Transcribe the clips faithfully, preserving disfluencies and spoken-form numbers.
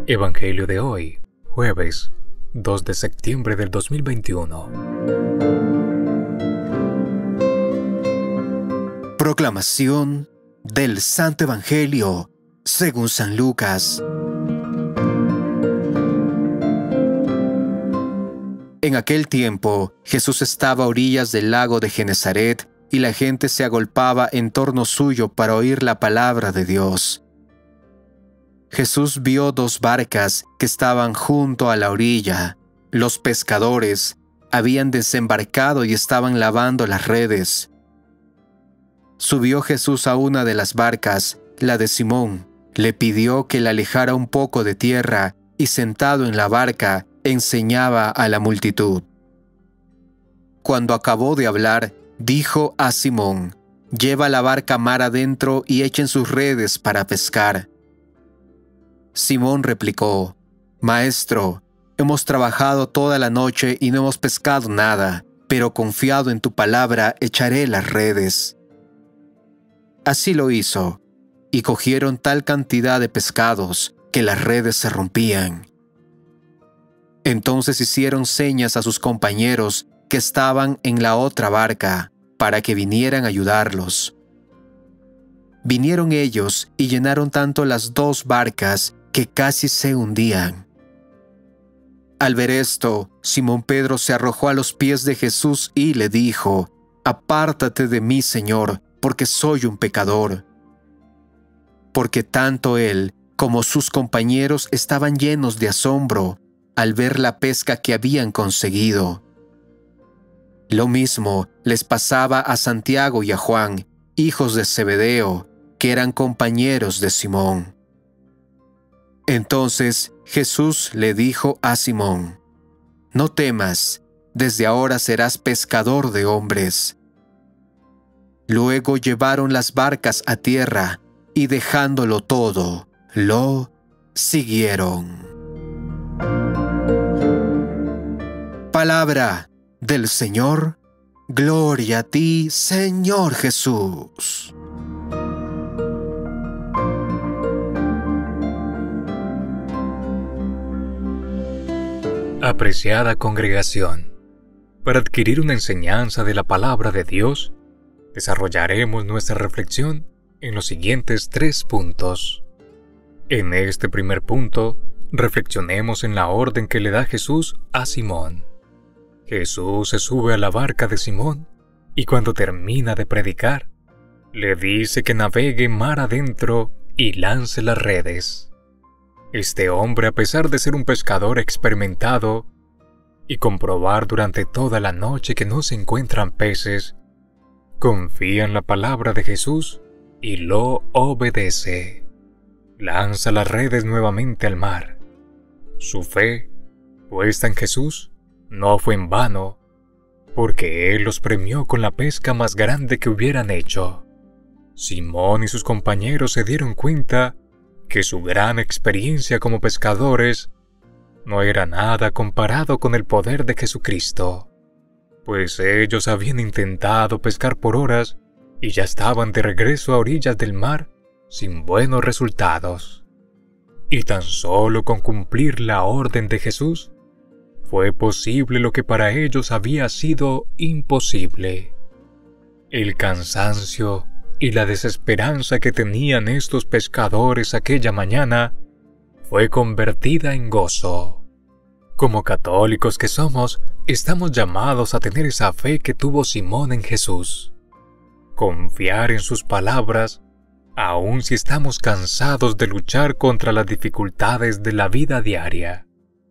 Evangelio de hoy, jueves dos de septiembre del dos mil veintiuno. Proclamación del Santo Evangelio según San Lucas. En aquel tiempo, Jesús estaba a orillas del lago de Genesaret y la gente se agolpaba en torno suyo para oír la palabra de Dios. Jesús vio dos barcas que estaban junto a la orilla. Los pescadores habían desembarcado y estaban lavando las redes. Subió Jesús a una de las barcas, la de Simón. Le pidió que la alejara un poco de tierra y sentado en la barca enseñaba a la multitud. Cuando acabó de hablar, dijo a Simón: «Lleva la barca mar adentro y echen sus redes para pescar». Simón replicó: «Maestro, hemos trabajado toda la noche y no hemos pescado nada, pero confiado en tu palabra echaré las redes». Así lo hizo, y cogieron tal cantidad de pescados que las redes se rompían. Entonces hicieron señas a sus compañeros que estaban en la otra barca, para que vinieran a ayudarlos. Vinieron ellos y llenaron tanto las dos barcas que casi se hundían. Al ver esto, Simón Pedro se arrojó a los pies de Jesús y le dijo: «Apártate de mí, Señor, porque soy un pecador». Porque tanto él como sus compañeros estaban llenos de asombro al ver la pesca que habían conseguido. Lo mismo les pasaba a Santiago y a Juan, hijos de Zebedeo, que eran compañeros de Simón. Entonces Jesús le dijo a Simón: «No temas, desde ahora serás pescador de hombres». Luego llevaron las barcas a tierra y dejándolo todo, lo siguieron. Palabra del Señor. Gloria a ti, Señor Jesús. Apreciada congregación, para adquirir una enseñanza de la palabra de Dios, desarrollaremos nuestra reflexión en los siguientes tres puntos. En este primer punto, reflexionemos en la orden que le da Jesús a Simón. Jesús se sube a la barca de Simón y cuando termina de predicar, le dice que navegue mar adentro y lance las redes. Este hombre, a pesar de ser un pescador experimentado y comprobar durante toda la noche que no se encuentran peces, confía en la palabra de Jesús y lo obedece. Lanza las redes nuevamente al mar. Su fe, puesta en Jesús, no fue en vano, porque Él los premió con la pesca más grande que hubieran hecho. Simón y sus compañeros se dieron cuenta que su gran experiencia como pescadores no era nada comparado con el poder de Jesucristo, pues ellos habían intentado pescar por horas y ya estaban de regreso a orillas del mar sin buenos resultados. Y tan solo con cumplir la orden de Jesús, fue posible lo que para ellos había sido imposible. El cansancio y la desesperanza que tenían estos pescadores aquella mañana fue convertida en gozo. Como católicos que somos, estamos llamados a tener esa fe que tuvo Simón en Jesús. Confiar en sus palabras, aun si estamos cansados de luchar contra las dificultades de la vida diaria.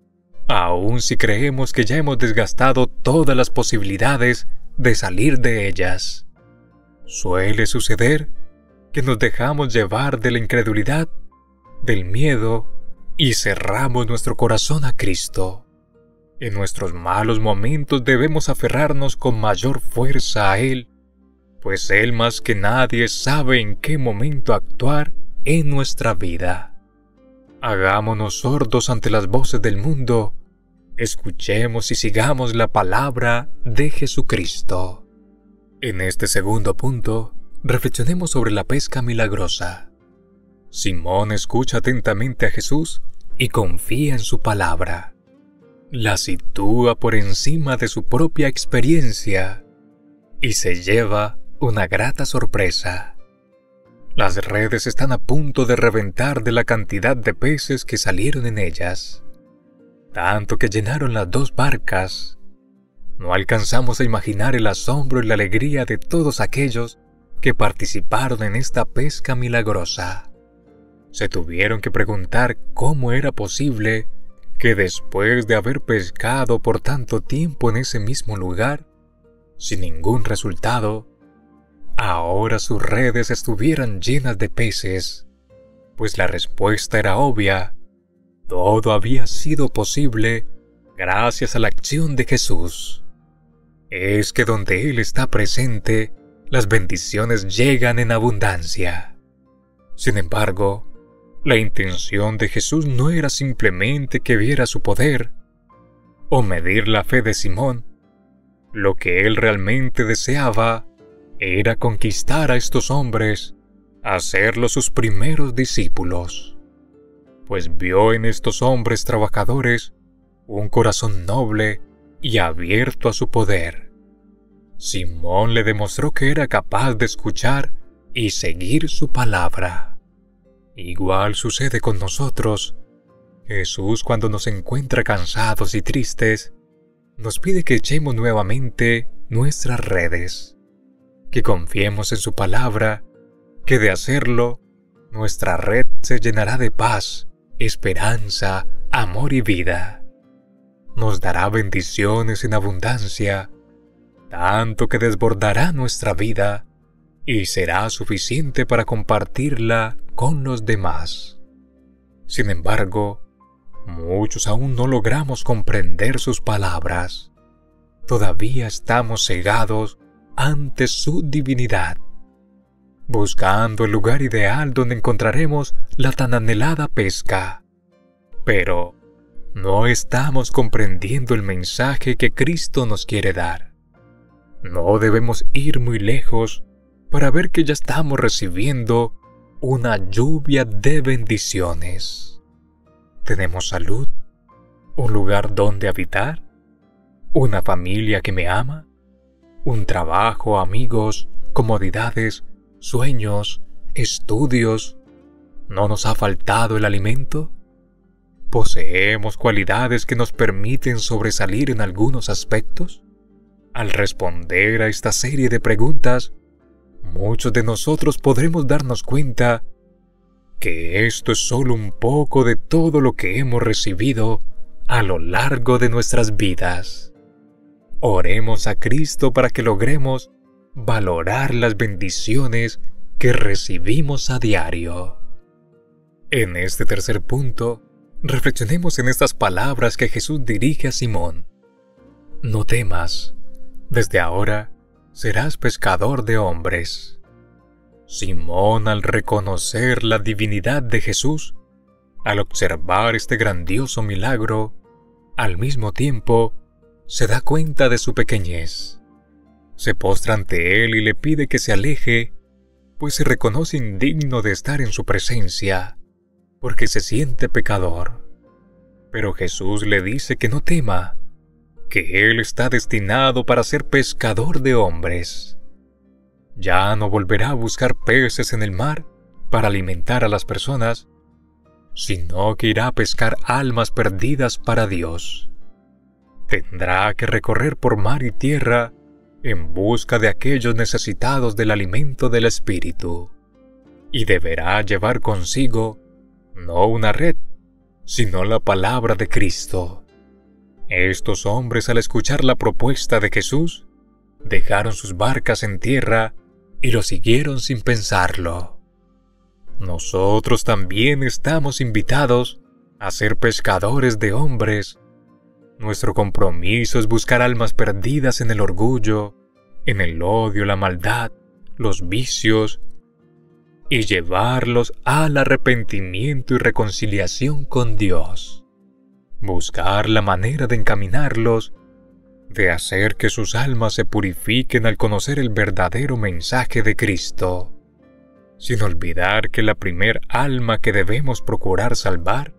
Aun si creemos que ya hemos desgastado todas las posibilidades de salir de ellas. Suele suceder que nos dejamos llevar de la incredulidad, del miedo y cerramos nuestro corazón a Cristo. En nuestros malos momentos debemos aferrarnos con mayor fuerza a Él, pues Él más que nadie sabe en qué momento actuar en nuestra vida. Hagámonos sordos ante las voces del mundo, escuchemos y sigamos la palabra de Jesucristo. En este segundo punto, reflexionemos sobre la pesca milagrosa. Simón escucha atentamente a Jesús y confía en su palabra. La sitúa por encima de su propia experiencia y se lleva una grata sorpresa. Las redes están a punto de reventar de la cantidad de peces que salieron en ellas, tanto que llenaron las dos barcas. No alcanzamos a imaginar el asombro y la alegría de todos aquellos que participaron en esta pesca milagrosa. Se tuvieron que preguntar cómo era posible que después de haber pescado por tanto tiempo en ese mismo lugar, sin ningún resultado, ahora sus redes estuvieran llenas de peces, pues la respuesta era obvia. Todo había sido posible gracias a la acción de Jesús. Es que donde Él está presente, las bendiciones llegan en abundancia. Sin embargo, la intención de Jesús no era simplemente que viera su poder o medir la fe de Simón. Lo que Él realmente deseaba era conquistar a estos hombres, hacerlos sus primeros discípulos, pues vio en estos hombres trabajadores un corazón noble y abierto a su poder. Simón le demostró que era capaz de escuchar y seguir su palabra. Igual sucede con nosotros. Jesús, cuando nos encuentra cansados y tristes, nos pide que echemos nuevamente nuestras redes, que confiemos en su palabra, que de hacerlo, nuestra red se llenará de paz, esperanza, amor y vida. Nos dará bendiciones en abundancia, tanto que desbordará nuestra vida y será suficiente para compartirla con los demás. Sin embargo, muchos aún no logramos comprender sus palabras. Todavía estamos cegados ante su divinidad, buscando el lugar ideal donde encontraremos la tan anhelada pesca. Pero no estamos comprendiendo el mensaje que Cristo nos quiere dar. No debemos ir muy lejos para ver que ya estamos recibiendo una lluvia de bendiciones. Tenemos salud, un lugar donde habitar, una familia que me ama, un trabajo, amigos, comodidades, sueños, estudios. ¿No nos ha faltado el alimento? ¿Poseemos cualidades que nos permiten sobresalir en algunos aspectos? Al responder a esta serie de preguntas, muchos de nosotros podremos darnos cuenta que esto es solo un poco de todo lo que hemos recibido a lo largo de nuestras vidas. Oremos a Cristo para que logremos valorar las bendiciones que recibimos a diario. En este tercer punto, reflexionemos en estas palabras que Jesús dirige a Simón. No temas, desde ahora serás pescador de hombres. Simón, al reconocer la divinidad de Jesús, al observar este grandioso milagro, al mismo tiempo se da cuenta de su pequeñez. Se postra ante él y le pide que se aleje, pues se reconoce indigno de estar en su presencia, porque se siente pecador. Pero Jesús le dice que no tema, que él está destinado para ser pescador de hombres. Ya no volverá a buscar peces en el mar para alimentar a las personas, sino que irá a pescar almas perdidas para Dios. Tendrá que recorrer por mar y tierra en busca de aquellos necesitados del alimento del Espíritu, y deberá llevar consigo no una red, sino la palabra de Cristo. Estos hombres, al escuchar la propuesta de Jesús, dejaron sus barcas en tierra y lo siguieron sin pensarlo. Nosotros también estamos invitados a ser pescadores de hombres. Nuestro compromiso es buscar almas perdidas en el orgullo, en el odio, la maldad, los vicios, y llevarlos al arrepentimiento y reconciliación con Dios. Buscar la manera de encaminarlos, de hacer que sus almas se purifiquen al conocer el verdadero mensaje de Cristo, sin olvidar que la primer alma que debemos procurar salvar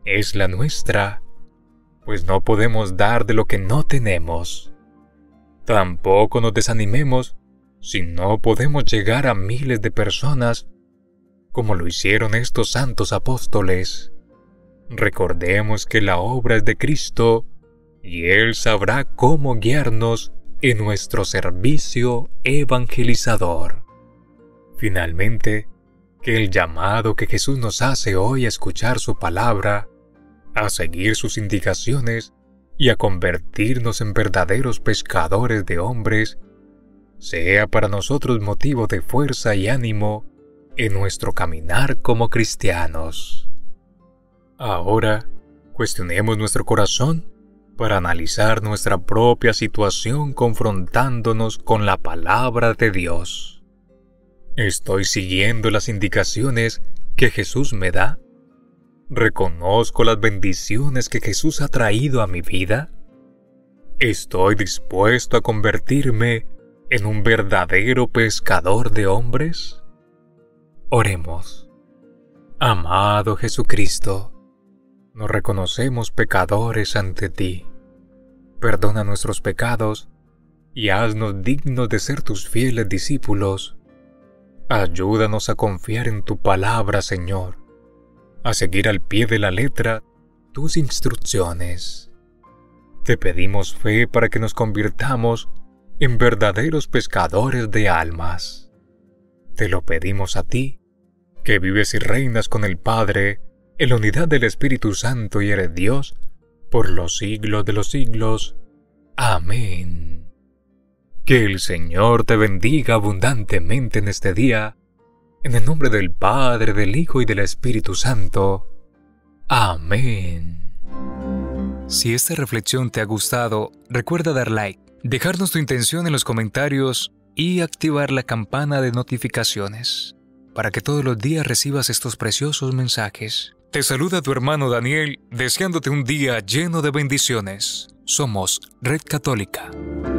es la nuestra, pues no podemos dar de lo que no tenemos. Tampoco nos desanimemos si no podemos llegar a miles de personas como lo hicieron estos santos apóstoles. Recordemos que la obra es de Cristo y Él sabrá cómo guiarnos en nuestro servicio evangelizador. Finalmente, que el llamado que Jesús nos hace hoy a escuchar su palabra, a seguir sus indicaciones y a convertirnos en verdaderos pescadores de hombres, sea para nosotros motivo de fuerza y ánimo en nuestro caminar como cristianos. Ahora, cuestionemos nuestro corazón para analizar nuestra propia situación confrontándonos con la palabra de Dios. ¿Estoy siguiendo las indicaciones que Jesús me da? ¿Reconozco las bendiciones que Jesús ha traído a mi vida? ¿Estoy dispuesto a convertirme en un verdadero pescador de hombres? Oremos. Amado Jesucristo, nos reconocemos pecadores ante ti. Perdona nuestros pecados y haznos dignos de ser tus fieles discípulos. Ayúdanos a confiar en tu palabra, Señor, a seguir al pie de la letra tus instrucciones. Te pedimos fe para que nos convirtamos en verdaderos pescadores de almas. Te lo pedimos a ti, que vives y reinas con el Padre en la unidad del Espíritu Santo y eres Dios por los siglos de los siglos. Amén. Que el Señor te bendiga abundantemente en este día, en el nombre del Padre, del Hijo y del Espíritu Santo. Amén. Si esta reflexión te ha gustado, recuerda dar like, dejarnos tu intención en los comentarios y activar la campana de notificaciones para que todos los días recibas estos preciosos mensajes. Te saluda tu hermano Daniel, deseándote un día lleno de bendiciones. Somos Red Católica.